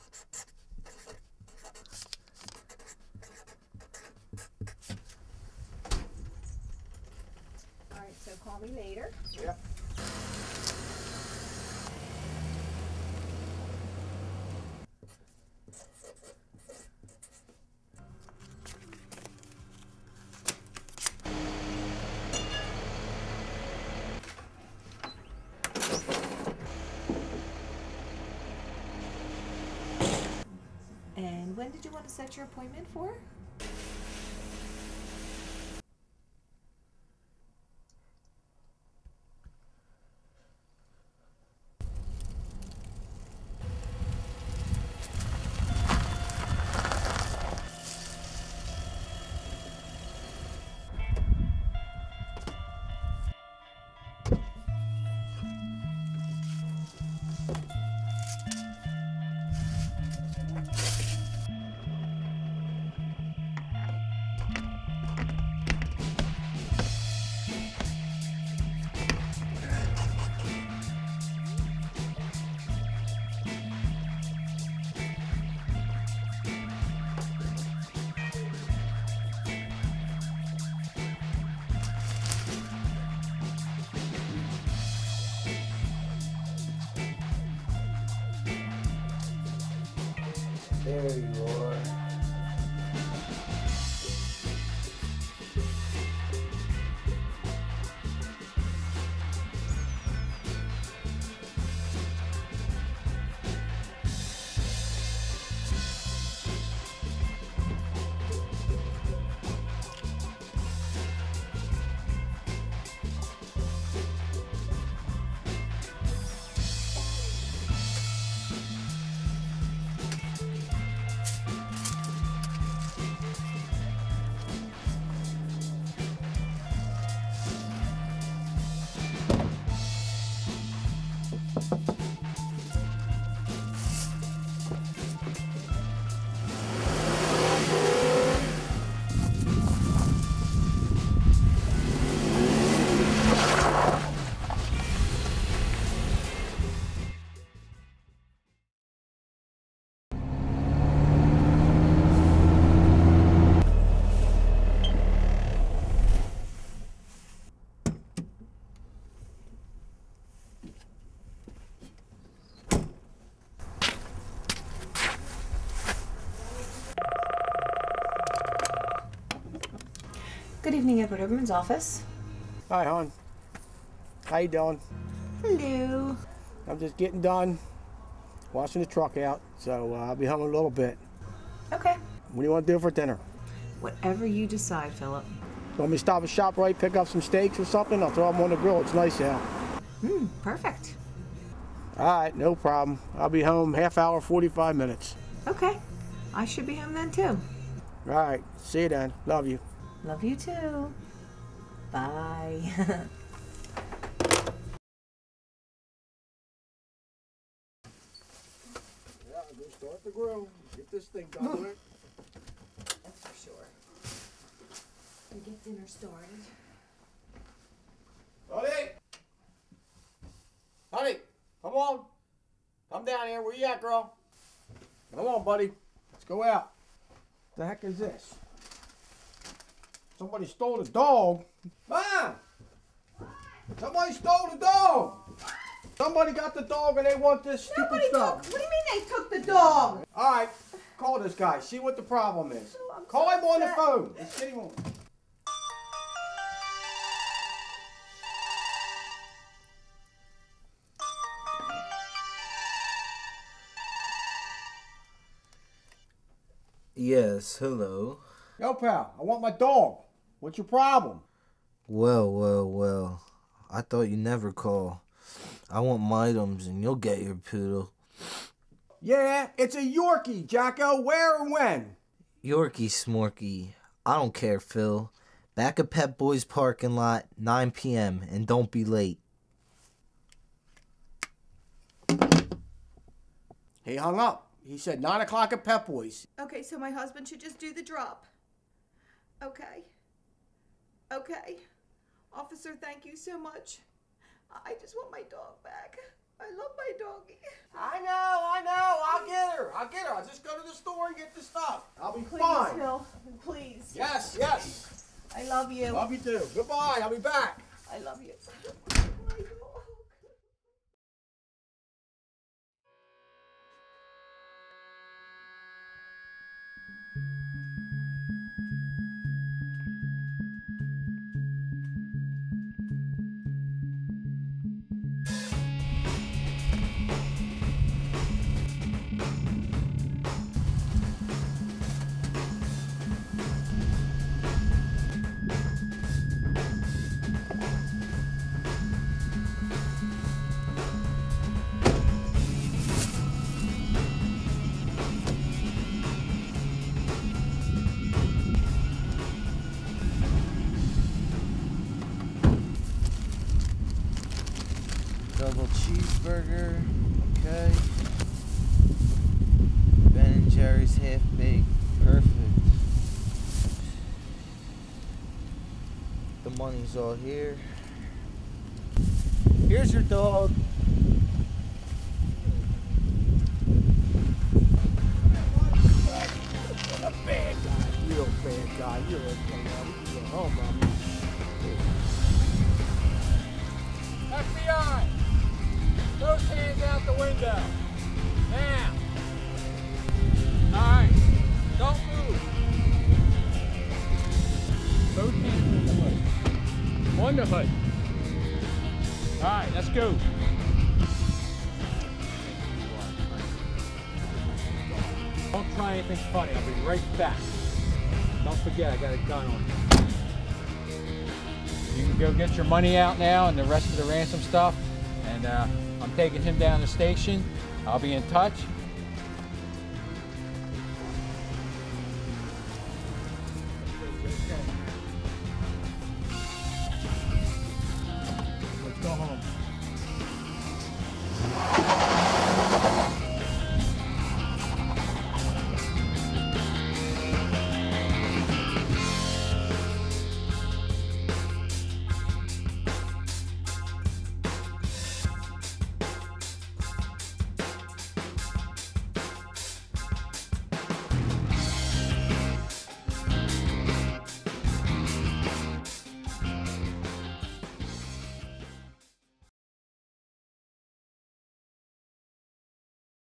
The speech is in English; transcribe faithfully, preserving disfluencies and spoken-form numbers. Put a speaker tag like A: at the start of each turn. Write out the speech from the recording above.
A: All right, so call me later.
B: Yeah.
A: And when did you want to set your appointment for?
B: There you are.
A: Good evening, Edward Oberman's office.
B: Hi, hon. How you doing?
A: Hello.
B: I'm just getting done washing the truck out, so uh, I'll be home in a little bit.
A: Okay.
B: What do you want to do for dinner?
A: Whatever you decide, Philip.
B: Want me to stop at ShopRite, pick up some steaks or something? I'll throw them on the grill. It's nice out.
A: Hmm, perfect.
B: All right, no problem. I'll be home half hour, forty-five minutes.
A: Okay. I should be home then, too.
B: All right, see you then. Love you.
A: Love you, too. Bye.
B: Yeah, go start the grill. Get this thing done with.
A: That's for sure. We get dinner started.
B: Honey! Honey, come on. Come down here. Where you at, girl? Come on, buddy. Let's go out. What the heck is this? Somebody stole the dog. Mom! Somebody stole the dog. Somebody got the dog and they want this stupid
A: Nobody
B: stuff.
A: took, what do you mean they took the dog?
B: All right, call this guy. See what the problem is.
A: Oh, I'm
B: Call
A: so
B: him on the
A: upset.
B: phone. Let's get him on.
C: Yes, hello.
B: Yo, pal, I want my dog. What's your problem?
C: Well, well, well. I thought you never call. I want my items and you'll get your poodle.
B: Yeah, it's a Yorkie, Jacko. Where and when?
C: Yorkie Smorky. I don't care, Phil. Back at Pet Boys parking lot, nine p m and don't be late.
B: He hung up. He said nine o'clock at Pep Boys.
A: Okay, so my husband should just do the drop. Okay. Okay. Officer, thank you so much. I just want my dog back. I love my doggy.
B: I know, I know. I'll get her. I'll get her. I'll just go to the store and get the stuff. I'll be
A: Please,
B: fine.
A: Phil. Please.
B: Yes, yes.
A: I love you.
B: Love you too. Goodbye. I'll be back.
A: I love you. My dog.
C: Double cheeseburger, okay. Ben and Jerry's half baked, perfect. The money's all here. Here's your dog.
B: A bad guy. Real bad guy. You're okay now. We can go home, Mommy. F B I! Those hands out the window. Now. Alright. Don't move. Both hands on the hood. On the hood. Alright, let's go. Don't try anything funny. I'll be right back. Don't forget, I got a gun on me. You can go get your money out now and the rest of the ransom stuff. And uh, I'm taking him down to the station. I'll be in touch.